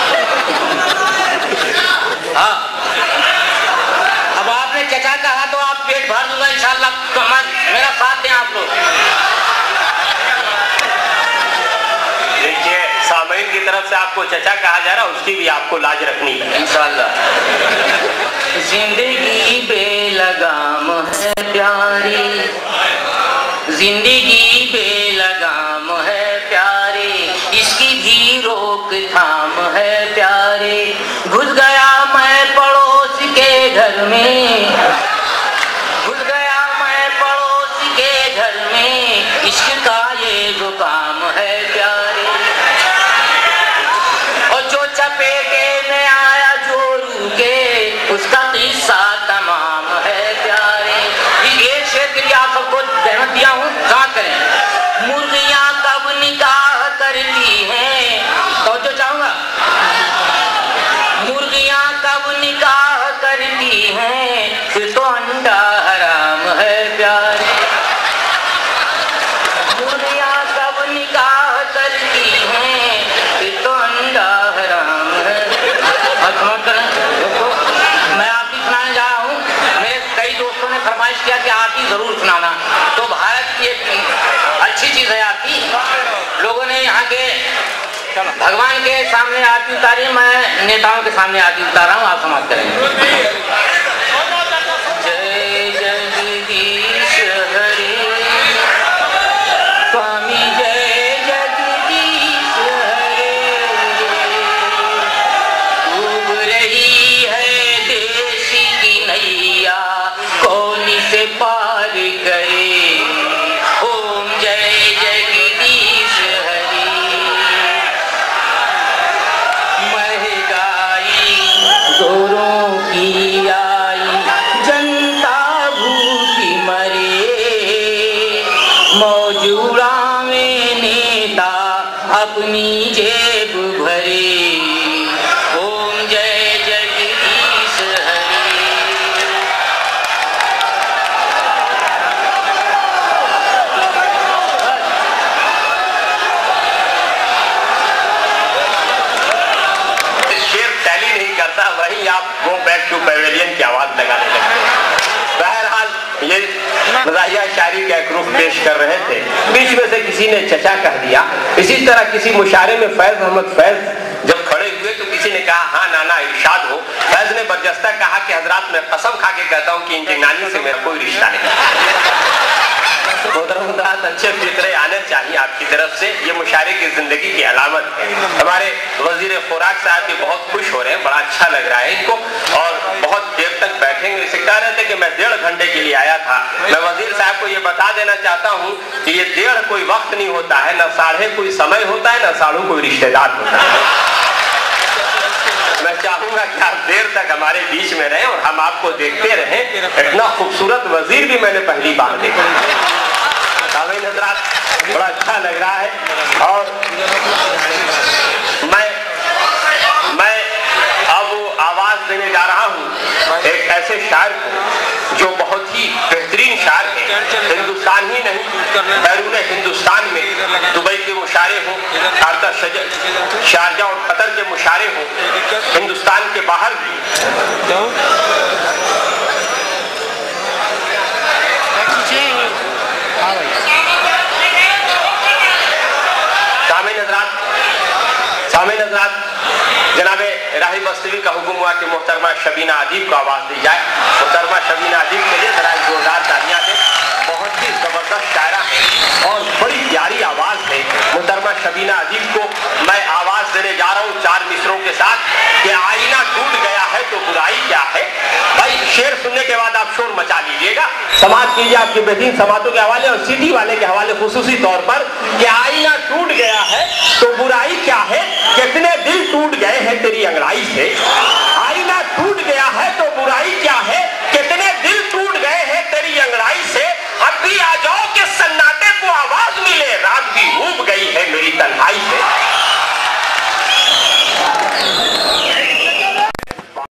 हाँ अब आपने चचा कहा तो आप पेट भर दूंगा इंशाल्लाह, मेरा साथ दें आप लोग। देखिए सामईन की तरफ से आपको चचा कहा जा रहा है, उसकी भी आपको लाज रखनी है इंशाल्लाह। जिंदगी बेलगाम है प्यारी, जिंदगी बेलगाम है प्यारे, इसकी भी रोकथाम है प्यारे, घुस गया मैं पड़ोस के घर में, घुस गया मैं पड़ोस के घर में, इश्क का ये जो काम है प्यारे, और जो चपेटे में आया जोरू के, उसका किस्सा तमाम है प्यारे। एक शेर के लिए आप सबको जहमत दिया हूँ, समझ करें। मुर्गियाँ कब निकाह करती हैं, तो जो चाहूंगा, मुर्गियाँ कब निकाह करती हैं, फिर तो अंडा हराम है प्यारे, मुर्गियाँ कब निकाह करती हैं, फिर तो अंडा हराम है। और समझ करें दोस्तों, मैं आप ही सुनाने जा रहा हूँ, मेरे कई दोस्तों ने फरमाइश किया कि आप ही जरूर सुनाना, तो भारत की एक अच्छी चीज है आपकी, लोगों ने यहाँ के भगवान के सामने आरती उतारी, मैं नेताओं के सामने आरती उतार रहा हूँ, आप समाप्त करेंगे। जय जगदीश हरे स्वामी, जय जगदीश हरे, डूब रही है देश बैक टू पैवेलियन की आवाज लगाने लगते। बहरहाल ये मज़ाहिया शायरी का एक रुख पेश कर रहे थे, बीच में से किसी ने चचा कह दिया। इसी तरह किसी मुशारे में फैज अहमद फैज जब खड़े हुए तो किसी ने कहा हाँ नाना इरशाद हो। फैज ने बरजस्ता कहा कि हजरात मैं कसम खा के कहता हूँ कि इनकी नानी से मेरा कोई रिश्ता नहीं। अच्छे फितरे आने चाहिए आपकी तरफ से, ये मुशारे की जिंदगी की अलामत है। हमारे वजीर खुराक साहब भी बहुत खुश हो रहे हैं, बड़ा अच्छा लग रहा है इनको, और बहुत देर तक बैठेंगे। इसे कह रहे थे कि मैं 1.5 घंटे के लिए आया था। मैं वजीर साहब को ये बता देना चाहता हूँ कि ये 1.5 कोई वक्त नहीं होता है, न 1.5 कोई समय होता है, न 1.5 कोई रिश्तेदार होता है। मैं चाहूंगा कि आप देर तक हमारे बीच में रहें और हम आपको देखते रहें। इतना खूबसूरत वजीर भी मैंने पहली बार देखा। सामीन हज़रात, बड़ा अच्छा लग रहा है। और मैं अब आवाज देने जा रहा हूँ एक ऐसे शायर को जो बहुत ही बेहतरीन शायर है। हिंदुस्तान ही नहीं, बैरून हिंदुस्तान में दुबई के मुशारे हो, शारजा और कतर के मुशारे हो, हिंदुस्तान के बाहर भी। सामीन हज़रात, जनाबे राही बस्तवी का हुक्म हुआ कि मोहतरमा शबीना अदीब को आवाज दी जाए। मोहतरमा शबीना अदीब के लिए जरा जोरदार तालियां दें। बहुत ही जबरदस्त शायरा है और बड़ी प्यारी आवाज है। मोहतरमा शबीना अदीब को मैं आवाज देने जा रहा हूँ 4 मिसरों के साथ कि आईना टूट गया है तो बुराई क्या है। भाई शेर सुनने के बाद आप शोर मचा लीजिएगा, समाज कीजिए आपकी बेहतरीन समातों के हवाले और सिटी वाले के हवाले खुसूसी तौर पर कि आईना टूट गया है तो बुराई क्या है। कितने दिल टूट गए हैं तेरी अंगड़ाई से, आईना टूट गया है तो बुराई